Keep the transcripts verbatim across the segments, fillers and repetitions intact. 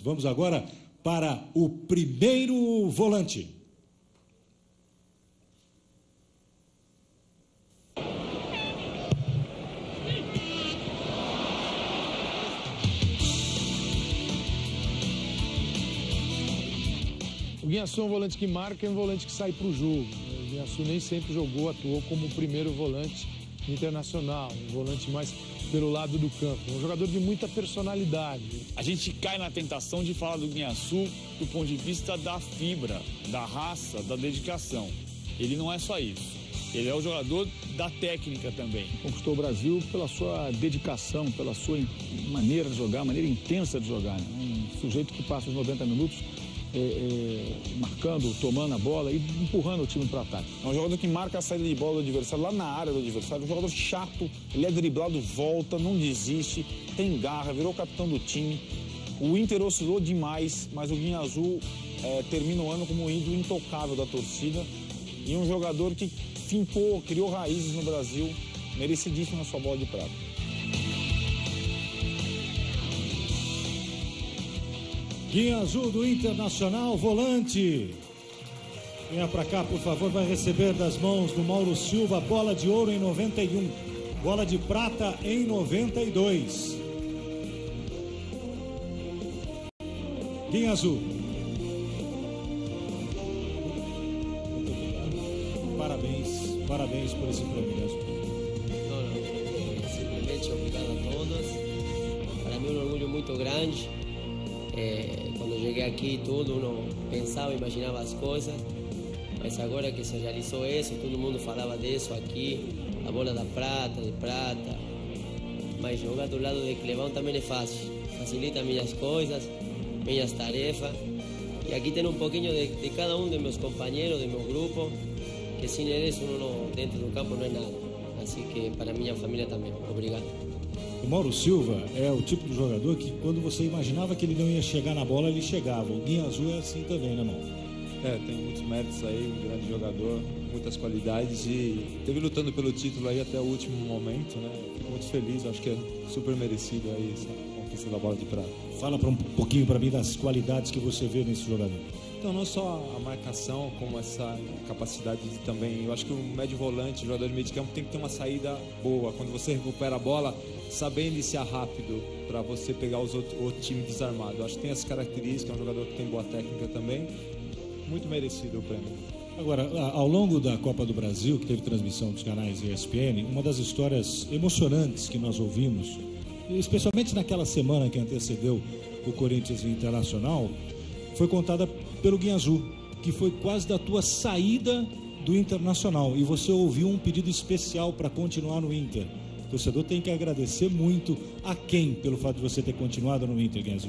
Vamos agora para o primeiro volante. O Guinhaçu é um volante que marca e um volante que sai para o jogo. O Guinhaçu nem sempre jogou, atuou como o primeiro volante internacional, um volante mais pelo lado do campo, um jogador de muita personalidade. A gente cai na tentação de falar do Guinhaçu do ponto de vista da fibra, da raça, da dedicação. Ele não é só isso. Ele é o jogador da técnica também. Conquistou o Brasil pela sua dedicação, pela sua maneira de jogar, maneira intensa de jogar. Né? Um sujeito que passa os noventa minutos É, é, marcando, tomando a bola e empurrando o time para o ataque. É um jogador que marca a saída de bola do adversário, lá na área do adversário. Um jogador chato, ele é driblado, volta, não desiste, tem garra, virou capitão do time. O Inter oscilou demais, mas o Guinhaçu é, termina o ano como um ídolo intocável da torcida e um jogador que fincou, criou raízes no Brasil, merecidíssimo na sua bola de prata. Guinhaçu do Internacional, volante. Venha para cá, por favor, vai receber das mãos do Mauro Silva, bola de ouro em noventa e um, bola de prata em noventa e dois. Guinhaçu. Parabéns, parabéns por esse prêmio, Guinhaçu. Não, não, simplesmente obrigado a todos. Para mim é um orgulho muito grande. É, quando cheguei aqui tudo, uno pensava, imaginava as coisas, mas agora que se realizou isso, todo mundo falava disso aqui, a bola da prata, de prata, mas jogar do lado de Clevão também é fácil, facilita minhas coisas, minhas tarefas, e aqui tem um pouquinho de, de cada um de meus companheiros, de meu grupo, que sem eles uno dentro do campo não é nada, assim que para minha família também, obrigado. O Mauro Silva é o tipo de jogador que quando você imaginava que ele não ia chegar na bola, ele chegava. O Guinhaçu é assim também, né, Mauro? É, tem muitos méritos aí, um grande jogador, muitas qualidades e teve lutando pelo título aí até o último momento, né? Fico muito feliz, acho que é super merecido aí essa conquista da bola de prata. Fala pra um pouquinho para mim das qualidades que você vê nesse jogador. Então, não só a marcação, como essa capacidade de também... Eu acho que o médio volante, o jogador de meio de campo, tem que ter uma saída boa. Quando você recupera a bola, saber iniciar rápido para você pegar os outro, o time desarmado. Eu acho que tem essas características, é um jogador que tem boa técnica também. Muito merecido o prêmio. Agora, ao longo da Copa do Brasil, que teve transmissão dos canais E S P N, uma das histórias emocionantes que nós ouvimos, especialmente naquela semana que antecedeu o Corinthians Internacional, foi contada pelo Guinhaçu, que foi quase da tua saída do Internacional, e você ouviu um pedido especial para continuar no Inter. O torcedor tem que agradecer muito a quem pelo fato de você ter continuado no Inter, Guinhaçu.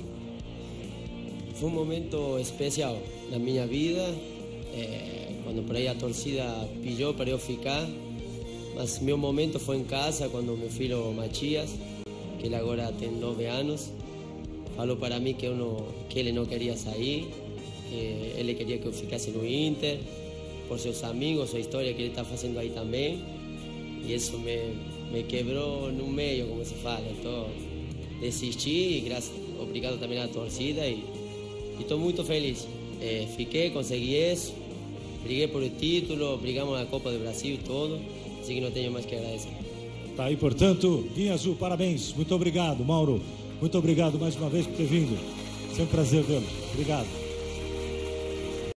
Foi um momento especial na minha vida, é, quando por aí a torcida pediu para eu ficar, mas meu momento foi em casa, quando meu filho Matias, que ele agora tem nove anos, falou para mim que, eu não, que ele não queria sair, que ele queria que eu ficasse no Inter, por seus amigos, sua história que ele está fazendo aí também, e isso me, me quebrou no meio, como se fala. Então, desisti, graças, obrigado também à torcida, e estou muito feliz. É, fiquei, consegui isso, briguei por o título, brigamos na Copa do Brasil e todo, assim que não tenho mais que agradecer. Tá aí, portanto, Guinhaçu, parabéns, muito obrigado, Mauro. Muito obrigado mais uma vez por ter vindo. Sempre um prazer vê-lo. Obrigado.